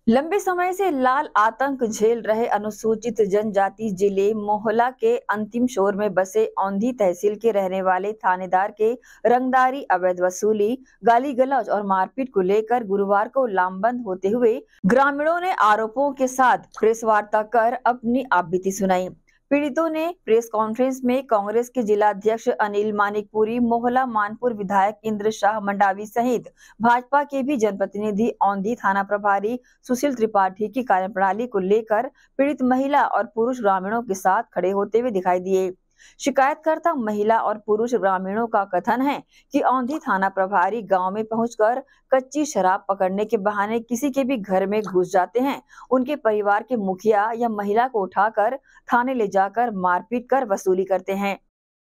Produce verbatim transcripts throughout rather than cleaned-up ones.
लंबे समय से लाल आतंक झेल रहे अनुसूचित जनजाति जिले मोहला के अंतिम शोर में बसे औंधी तहसील के रहने वाले थानेदार के रंगदारी, अवैध वसूली, गाली गलौज और मारपीट को लेकर गुरुवार को लामबंद होते हुए ग्रामीणों ने आरोपों के साथ प्रेस वार्ता कर अपनी आपबीती सुनाई। पीड़ितों ने प्रेस कॉन्फ्रेंस में कांग्रेस के जिलाध्यक्ष अनिल मानिकपुरी, मोहला मानपुर विधायक इंद्र शाह मंडावी सहित भाजपा के भी जनप्रतिनिधि, औंधी थाना प्रभारी सुशील त्रिपाठी की कार्यप्रणाली को लेकर पीड़ित महिला और पुरुष ग्रामीणों के साथ खड़े होते हुए दिखाई दिए। शिकायतकर्ता महिला और पुरुष ग्रामीणों का कथन है कि औंधी थाना प्रभारी गांव में पहुंचकर कच्ची शराब पकड़ने के बहाने किसी के भी घर में घुस जाते हैं। उनके परिवार के मुखिया या महिला को उठाकर थाने ले जाकर मारपीट कर वसूली करते हैं।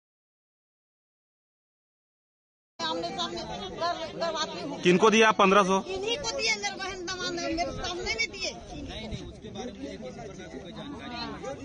किनको दिया पंद्रह सौ? इन्हीं को दिए, मेरे बहन दमान मेरे सामने में दिए। नहीं नहीं, उसके बारे में किसी प्रकार की कोई जानकारी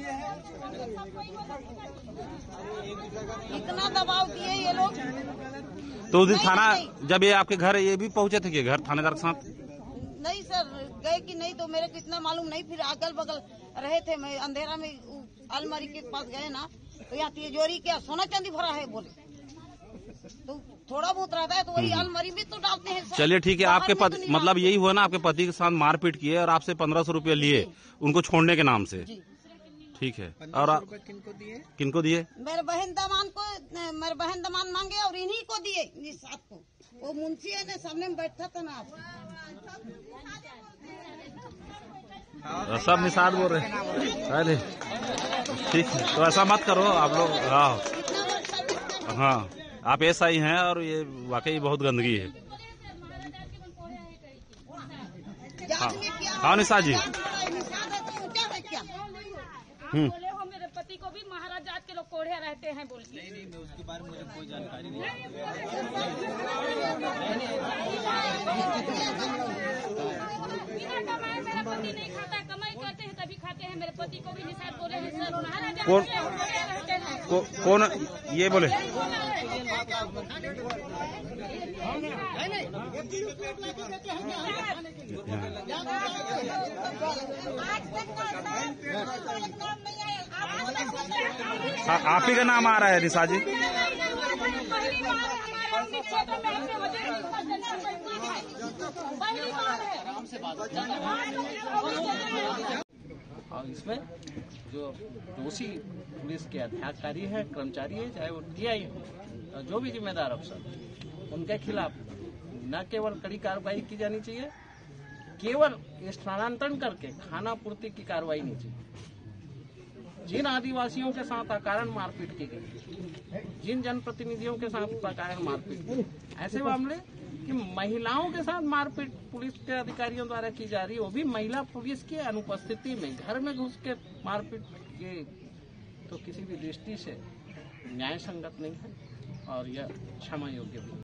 इतना दबाव दिए ये लोग। तो उस दिन थाना जब ये आपके घर ये भी पहुंचे थे कि घर थानेदार के साथ? नहीं सर, गए कि नहीं तो मेरे को इतना मालूम नहीं। फिर अगल बगल रहे थे, मैं अंधेरा में अलमारी के पास गए ना, तो यहाँ तिजोरी क्या सोना चांदी भरा है बोले, तो थोड़ा बहुत रहता है तो वही अलमारी में तो डालते हैं। चलिए ठीक है, आपके पति तो मतलब यही हुआ ना, आपके पति के साथ मारपीट किए और आपसे पंद्रह सौ रूपये लिए उनको छोड़ने के नाम से। ठीक है, और आप किनको दिए? किनको दिए? मेरे बहन दमान को, मेरे बहन दमान मांगे और इन्हीं को दिए, इस साथ को। वो मुंशी है ना, सामने में बैठा था ना। सब निषाद बोल रहे अरे ठीक है, तो ऐसा मत करो आप लोग। हाँ हाँ, आप एस आई हैं और ये वाकई बहुत गंदगी है। हाँ हाँ निषाद जी। हम्म, मेरे पति को भी महाराज जात के लोग कोढ़िया रहते हैं बोल। नहीं नहीं, मैं उसके बारे में मुझे कोई जानकारी नहीं। कमाई मेरा पति नहीं खाता, कमाई करते हैं तभी खाते हैं। मेरे पति को भी निषाद बोले हैं सर, महाराज कौन को, कौन ये बोले? हाँ, आप ही का नाम आ रहा है निशा जी। और इसमें जो दोषी पुलिस के अधिकारी है, कर्मचारी है, चाहे वो टी आई हो, जो भी जिम्मेदार अफसर, उनके खिलाफ न केवल कड़ी कार्रवाई की जानी चाहिए, केवल स्थानांतरण करके खाना पूर्ति की कार्रवाई नहीं चाहिए। जिन आदिवासियों के साथ अकारण मारपीट की गई, जिन जनप्रतिनिधियों के साथ अकारण मारपीट, ऐसे मामले कि महिलाओं के साथ मारपीट पुलिस के अधिकारियों द्वारा की जा रही है, वो भी महिला पुलिस की अनुपस्थिति में घर में घुस के मारपीट, ये तो किसी भी दृष्टि से न्याय संगत नहीं है और यह क्षमा योग्य भी।